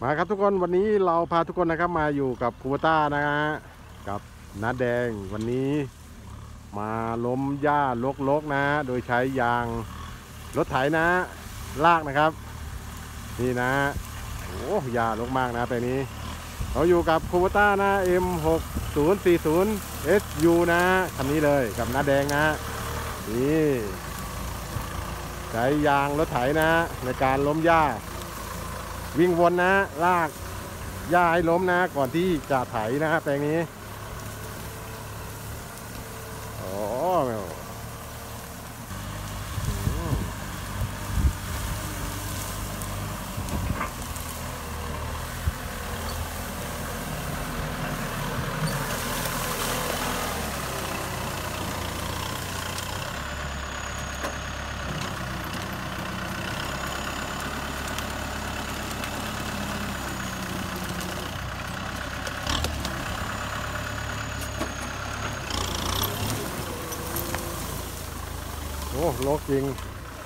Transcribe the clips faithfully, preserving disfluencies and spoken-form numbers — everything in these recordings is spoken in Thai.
มาครับทุกคนวันนี้เราพาทุกคนนะครับมาอยู่กับคูเบต้านะฮะกับน้าแดงวันนี้มาล้มหญ้าลกๆนะโดยใช้ยางรถไถนะลากนะครับนี่นะโอ้หญ้ารกมากนะแปลงนี้เราอยู่กับคูเบต้านะ เอ็ม หก ศูนย์ สี่ ศูนย์ เอส ยู นะคันนี้เลยกับน้าแดงนะนี่ใช้ยางรถไถนะในการล้มหญ้าวิ่งวนนะลากหญ้าให้ล้มนะก่อนที่จะไถนะแปลงนี้โอ้โอ้โลกจริง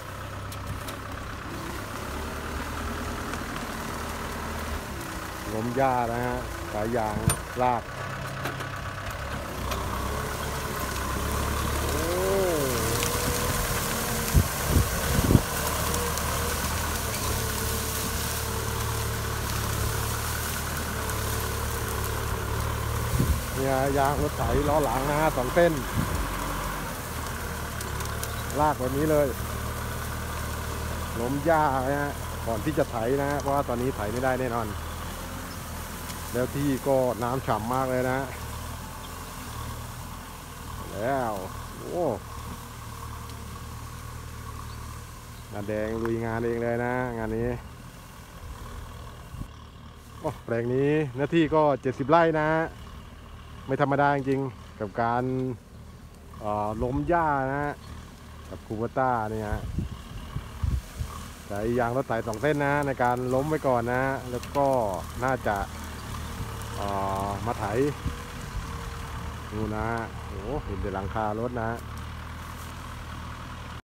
ล้มหญ้านะฮะสายยางลากเนี่ยยางรถไถล้อหลังนะฮะสองเส้นลากแบบนี้เลยล้มหญ้านะฮะก่อนที่จะไถนะเพราะว่าตอนนี้ไถไม่ได้แน่นอนแล้วที่ก็น้ำฉ่ำมากเลยนะแล้วโอ้น้าแดงลุยงานเองเลยนะงานนี้โอ้แปลงนี้เนื้อที่ก็เจ็ดสิบไร่นะไม่ธรรมดาจริงๆกับการล้มหญ้านะกับคูเบต้าเนี่ยใช้ยางรถไถสองเส้นนะในการล้มไว้ก่อนนะแล้วก็น่าจะมาไถดูนะโอ้เห็นแต่หลังคารถนะ